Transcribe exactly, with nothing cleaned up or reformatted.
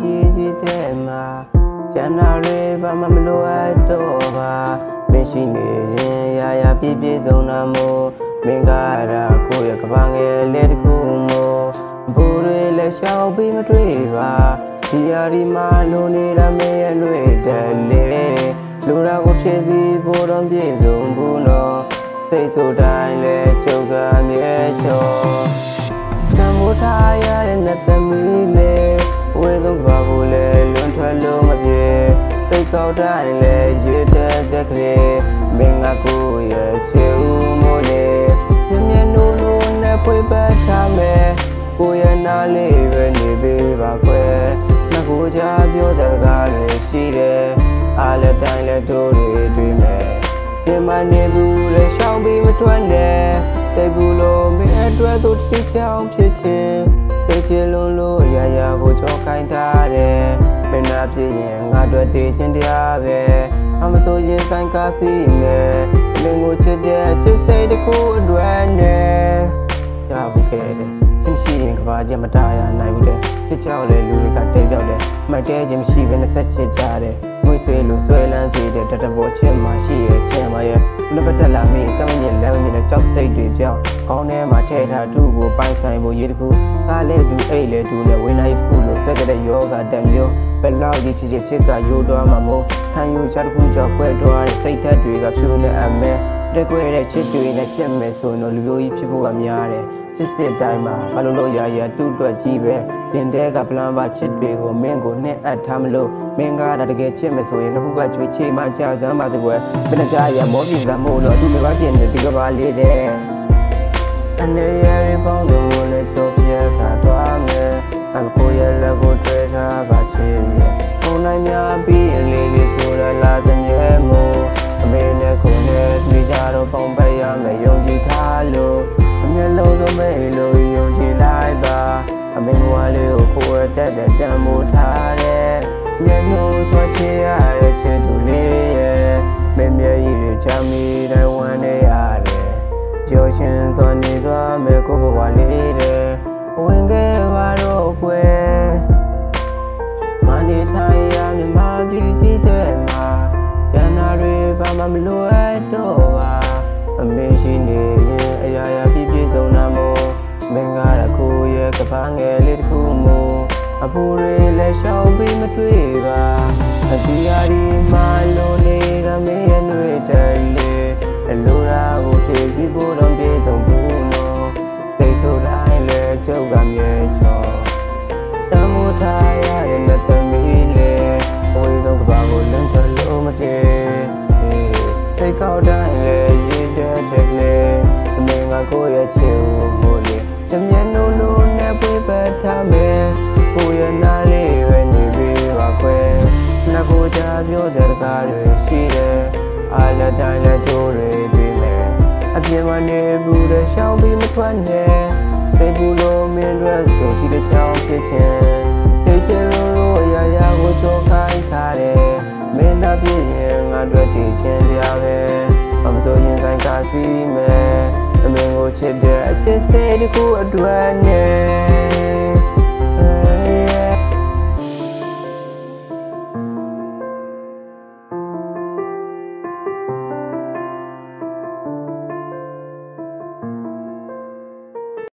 ပြေးစီတဲ့မှာကျန်တာတွေဘာမှမလိုအပ်တော့ပါမရှိနေရင်ရာရာပြည့်ပြည့်စုံတာမို့မင်္ဂလာကိုရဲ့ကဘာငယ်လေးတစ်ခုမို့ဘူတွေလည်းရှောက်ပြီးမတွေ့ပါဒီအရီမှာလိုနေတာမင်းရဲ့လွေတယ်လေလူရာကိုဖြည့်စည်းဖို့တော့ပြည့်စုံဘူးနော်စိတ်ဆိုတိုင်းလဲချုပ်ကမြဲချောတမိုးထားရတဲ့နှစ်သမီးလေးဝေသူဘာဘူးလဲလွန်ထွက်လို့မပြေစိတ်ကောက်တိုင်းလဲရည်တဲ့တက်ကလေးမင်းကကိုရဲ့ချေဦးမိုးလေးမြင်မြင်နိုးနိုးနဲ့ဖွေပတ်ထားမယ်ကိုရဲ့နားလေးပဲနေပေးပါခွဲနှကိုကြပြောတဲ့ကားတွေရှိတယ်အားလက်တိုင်းလဲတို့တွေတွေ့မယ်ပြင်မနေဘူးလေရှောင်းပြီးမထွက်နဲ့စိတ်ဘူးလို့မင်းအတွက်တို့တစ်ချောင်းဖြစ်ချင်းသိချင်လုံးလို့ရာရာကိုကြောခိုင်းထားတယ်မင်းနာဖြစ်ရင်ငါတို့တည်ချင်းတရားပဲအမဆိုရင်ဆိုင်ကားစီမယ်မင်းကိုချစ်တဲ့ချစ်စိတ်တစ်ခုအတွက်နဲ့ရဘူးခဲ့တယ်ချင်းရှိရင်ကဘာချင်းမတားရနိုင်ဘူးတဲ့ဖြစ်ကြောက်လေလူတွေကတိတ်ပြောက်တယ်မိုက်တဲချင်းမရှိဘဲနဲ့ဆက်ချစ်ကြတယ်ငွေဆွေလို့ဆွဲလန်းစေတဲ့တတဘောချစ်မှရှိရဲ့ချင်ပါရဲ့လက်ပတ်တက်လာမိကမင်းရဲ့လက်ဝင်နဲ့ကြောက်စိတ်တွေပြောင်းကောင်းထဲမှာထည့်ထားသူ့ကိုပိုင်ဆိုင်ဖို့ရေးတခုကားလဲသူအိတ်လဲသူနဲ့ဝင်းလိုက်တခုလို့ဆွဲကြတဲ့ယောဂတက်မျိုးဘယ်လောက်ကြီးချစ်ချစ်ချစ်ကရိုးတော့မှာမို့ခံယူချတခုကြောက်ပွဲတော့တဲ့စိတ်ဓာတ်တွေကဖြူနေအမဲတက်ွယ်တဲ့ချစ်တွေနဲ့ပြက်မယ်ဆိုတော့လူမျိုးကြီးဖြစ်ဖို့ကများတယ်ချစ်စစ်တိုင်းမှာဘာလို့လို့ရရတူ့တွက်ကြီးပဲပြင်တဲ့ကပလန်ပါချစ်တွေကိုမင်းကိုနဲ့အပ်ထားမလို့မင်းကားတကယ်ချစ်မယ်ဆိုရင်အခုကကြွေးချေမှကြာစမ်းပါတကွယ်ဘယ်နှကြရမောပြင်သာမို့လို့သူမပါပြင်တဲ့ဒီကဘာလေးတဲ့အနေရရပေါင်းလို့လည်းချိုးပြခါသွားမယ်အကိုရဲ့လက်ကိုတွေ့ထားပါချစ်ရဲ့ပုံနိုင်များပြီးအလေးလေးဆိုရလာတဲ့မြဲမို့အမေနဲ့ကိုနဲ့တွေ့ကြတော့ပုံပရမယ်ယုံကြည်ထားလို့အမျက်လုံးစုံမဲ့လို့ယုံကြည်လိုက်ပါအမေဘဝလေးကိုကိုယ်တက်တဲ့တန်မိုးထားတဲ့မျက်နှာဆွချေရတဲ့ချစ်သူလေးရဲ့မင်းမျက်ရည်တွေချမ်းမီတိုင်းဝမ်းနေရတယ်ကြော်ရှင်စွာနေသွားမယ်ကိုဘဝလေးတဲ့ဝင်ခဲ့ပါတော့ကွယ်မနေထိုင်ရမြမပြည်ကြီးတဲ့မှာကျန်တာတွေဘာမှမလိုအပ်တော့ပါအမေရှိနေရင်အရာရာပြည့်ပြည့်စုံတာမို့မင်္ဂလာကိုရဲ့ကဘာငယ်လေးတစ်ခုမို့အပူတွေလည်းရှောင်ပြီးမတွေ့ပါအစီအရီမှလိုနေတာမင်းရဲ့နှွေတယ်လေအလိုရာကိုဖြည့်ပြီးဖို့တော့ပြေတော့ဘူးနော်စိတ်ဆိုတိုင်းလည်းချုပ်ကမြဲချောတမိုးထားရတဲ့နှစ်သမီးလေဝေတော့ကဘာကိုလမ်းချလို့မတည်စိတ်ကောက်တိုင်းလည်းရည်တဲ့တဲ့လေအမေငါကိုရဲ့ချစ်ဦးမို့လေတမျက်နှာလုံးနဲ့ပြပတ်ထားမယ်ကိုရဲ့နားလေးပဲနေပြီးပါခွဲနှကိုကြပြောတဲ့ကားတွေရှိတယ်အားလက်တိုင်းလက်တို့တွေတွေ့မယ်အပြင်မှာနေဘူးတဲ့ရှောင်းပြီးမထွက်နဲ့သိဘူးလို့မင်းတို့ဆိုချီတဲ့ချောင်းဖြစ်ချင်းသိချင်လို့အရာရာကိုကြောခိုင်းထားတယ်မင်းသားပြည့်ရင်ငါတို့တည်ချင်းတရားပဲအမဆိုရင်ဆိုင်ကားစီးမယ်အမင်းကိုချစ်တဲ့အချစ်စိတ်တစ်ခုအတွက်နဲ့